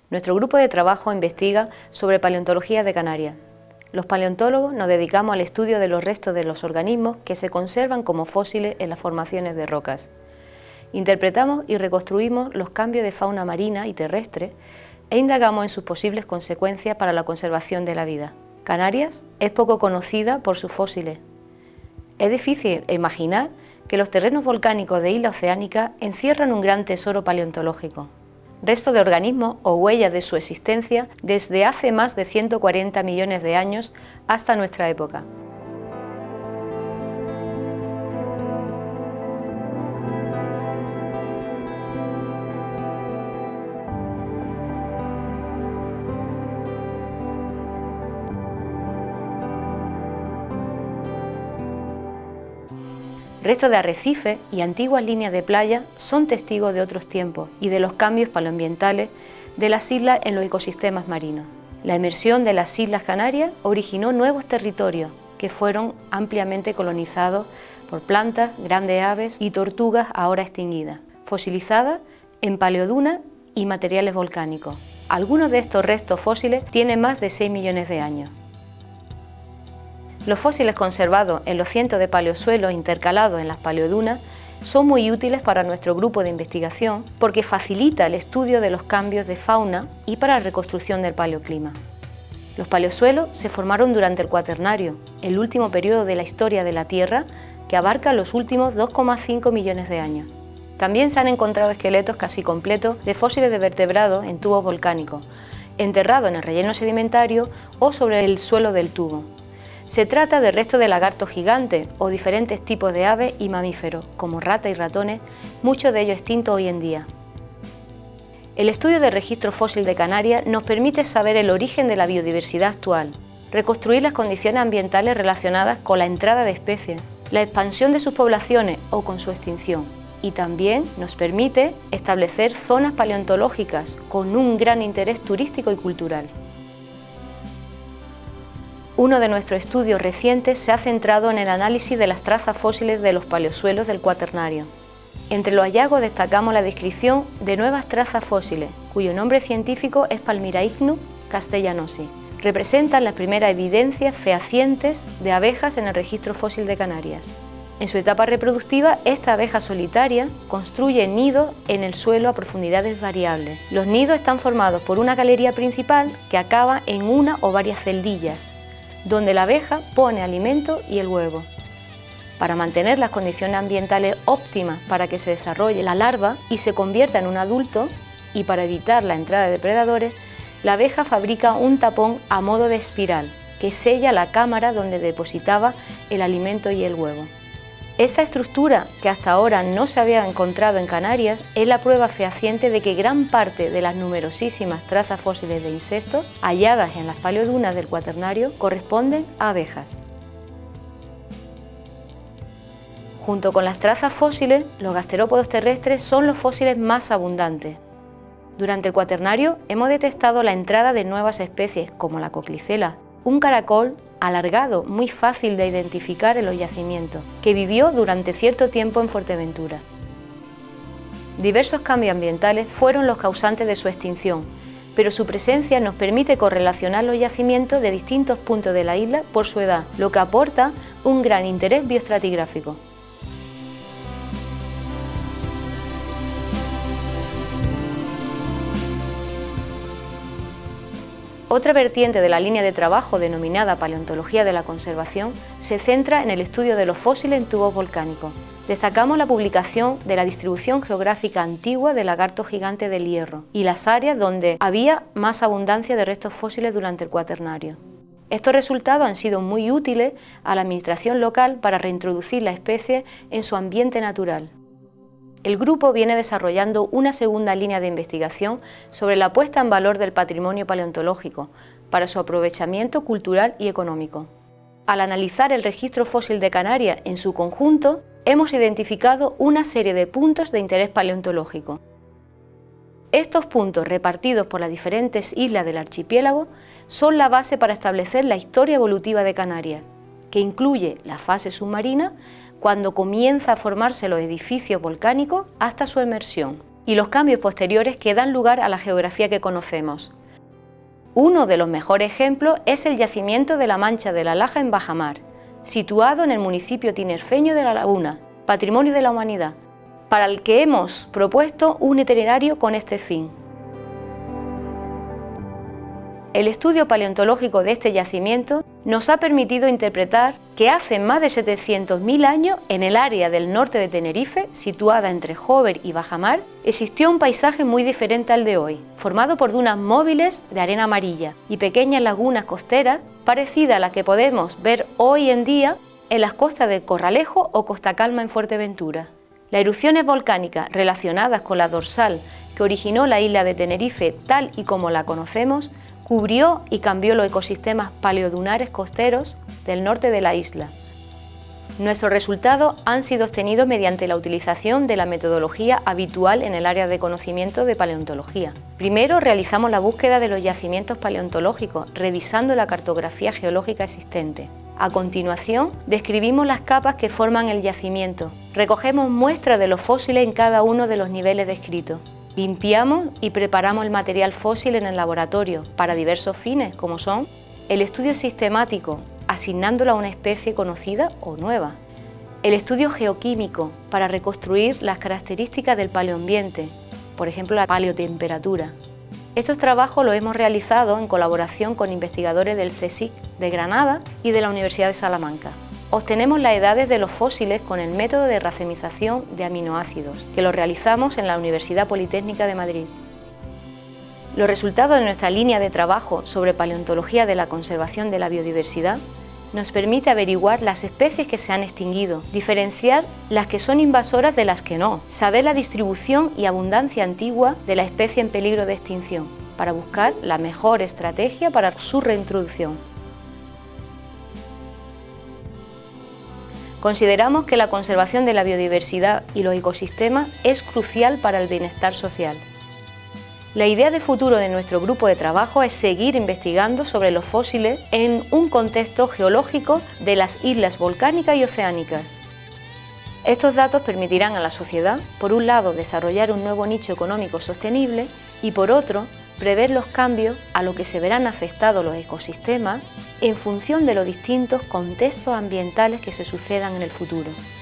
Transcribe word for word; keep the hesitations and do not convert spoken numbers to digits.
Nuestro grupo de trabajo investiga sobre paleontología de Canarias. Los paleontólogos nos dedicamos al estudio de los restos de los organismos que se conservan como fósiles en las formaciones de rocas. Interpretamos y reconstruimos los cambios de fauna marina y terrestre e indagamos en sus posibles consecuencias para la conservación de la vida. Canarias es poco conocida por sus fósiles. Es difícil imaginar que los terrenos volcánicos de islas oceánicas encierran un gran tesoro paleontológico. Restos de organismos o huellas de su existencia desde hace más de ciento cuarenta millones de años hasta nuestra época. Restos de arrecifes y antiguas líneas de playa son testigos de otros tiempos y de los cambios paleoambientales de las islas en los ecosistemas marinos. La emersión de las Islas Canarias originó nuevos territorios que fueron ampliamente colonizados por plantas, grandes aves y tortugas ahora extinguidas, fosilizadas en paleodunas y materiales volcánicos. Algunos de estos restos fósiles tienen más de seis millones de años. Los fósiles conservados en los cientos de paleosuelos intercalados en las paleodunas son muy útiles para nuestro grupo de investigación porque facilita el estudio de los cambios de fauna y para la reconstrucción del paleoclima. Los paleosuelos se formaron durante el Cuaternario, el último periodo de la historia de la Tierra que abarca los últimos dos coma cinco millones de años. También se han encontrado esqueletos casi completos de fósiles de vertebrados en tubos volcánicos, enterrados en el relleno sedimentario o sobre el suelo del tubo. Se trata de restos de lagartos gigantes o diferentes tipos de aves y mamíferos, como ratas y ratones, muchos de ellos extintos hoy en día. El estudio del registro fósil de Canarias nos permite saber el origen de la biodiversidad actual, reconstruir las condiciones ambientales relacionadas con la entrada de especies, la expansión de sus poblaciones o con su extinción, y también nos permite establecer zonas paleontológicas con un gran interés turístico y cultural. Uno de nuestros estudios recientes se ha centrado en el análisis de las trazas fósiles de los paleosuelos del Cuaternario. Entre los hallazgos destacamos la descripción de nuevas trazas fósiles, cuyo nombre científico es Palmyraichnu castellanosi. Representan las primeras evidencias fehacientes de abejas en el registro fósil de Canarias. En su etapa reproductiva, esta abeja solitaria construye nidos en el suelo a profundidades variables. Los nidos están formados por una galería principal que acaba en una o varias celdillas, donde la abeja pone alimento y el huevo. Para mantener las condiciones ambientales óptimas para que se desarrolle la larva y se convierta en un adulto, y para evitar la entrada de depredadores, la abeja fabrica un tapón a modo de espiral que sella la cámara donde depositaba el alimento y el huevo. Esta estructura, que hasta ahora no se había encontrado en Canarias, es la prueba fehaciente de que gran parte de las numerosísimas trazas fósiles de insectos halladas en las paleodunas del Cuaternario corresponden a abejas. Junto con las trazas fósiles, los gasterópodos terrestres son los fósiles más abundantes. Durante el Cuaternario hemos detectado la entrada de nuevas especies como la coclicela, un caracol alargado muy fácil de identificar en los yacimientos, que vivió durante cierto tiempo en Fuerteventura. Diversos cambios ambientales fueron los causantes de su extinción, pero su presencia nos permite correlacionar los yacimientos de distintos puntos de la isla por su edad, lo que aporta un gran interés bioestratigráfico. Otra vertiente de la línea de trabajo denominada paleontología de la conservación se centra en el estudio de los fósiles en tubos volcánicos. Destacamos la publicación de la distribución geográfica antigua del lagarto gigante del Hierro y las áreas donde había más abundancia de restos fósiles durante el Cuaternario. Estos resultados han sido muy útiles a la administración local para reintroducir la especie en su ambiente natural. El grupo viene desarrollando una segunda línea de investigación sobre la puesta en valor del patrimonio paleontológico para su aprovechamiento cultural y económico. Al analizar el registro fósil de Canarias en su conjunto, hemos identificado una serie de puntos de interés paleontológico. Estos puntos, repartidos por las diferentes islas del archipiélago, son la base para establecer la historia evolutiva de Canarias, que incluye la fase submarina, cuando comienza a formarse los edificios volcánicos hasta su emersión, y los cambios posteriores que dan lugar a la geografía que conocemos. Uno de los mejores ejemplos es el yacimiento de la Mancha de la Laja en bajamar, situado en el municipio tinerfeño de La Laguna, Patrimonio de la Humanidad, para el que hemos propuesto un itinerario con este fin. El estudio paleontológico de este yacimiento nos ha permitido interpretar que hace más de setecientos mil años, en el área del norte de Tenerife, situada entre Jóver y bajamar, existió un paisaje muy diferente al de hoy, formado por dunas móviles de arena amarilla y pequeñas lagunas costeras, parecida a la que podemos ver hoy en día en las costas de Corralejo o Costa Calma en Fuerteventura. Las erupciones volcánicas relacionadas con la dorsal que originó la isla de Tenerife tal y como la conocemos, cubrió y cambió los ecosistemas paleodunares costeros del norte de la isla. Nuestros resultados han sido obtenidos mediante la utilización de la metodología habitual en el área de conocimiento de paleontología. Primero realizamos la búsqueda de los yacimientos paleontológicos, revisando la cartografía geológica existente. A continuación, describimos las capas que forman el yacimiento. Recogemos muestras de los fósiles en cada uno de los niveles descritos. Limpiamos y preparamos el material fósil en el laboratorio para diversos fines, como son el estudio sistemático, asignándolo a una especie conocida o nueva, el estudio geoquímico, para reconstruir las características del paleoambiente, por ejemplo la paleotemperatura. Estos trabajos los hemos realizado en colaboración con investigadores del CSIC de Granada y de la Universidad de Salamanca. Obtenemos las edades de los fósiles con el método de racemización de aminoácidos, que lo realizamos en la Universidad Politécnica de Madrid. Los resultados de nuestra línea de trabajo sobre paleontología de la conservación de la biodiversidad nos permite averiguar las especies que se han extinguido, diferenciar las que son invasoras de las que no, saber la distribución y abundancia antigua de la especie en peligro de extinción, para buscar la mejor estrategia para su reintroducción. Consideramos que la conservación de la biodiversidad y los ecosistemas es crucial para el bienestar social. La idea de futuro de nuestro grupo de trabajo es seguir investigando sobre los fósiles en un contexto geológico de las islas volcánicas y oceánicas. Estos datos permitirán a la sociedad, por un lado, desarrollar un nuevo nicho económico sostenible y, por otro, prever los cambios a los que se verán afectados los ecosistemas en función de los distintos contextos ambientales que se sucedan en el futuro.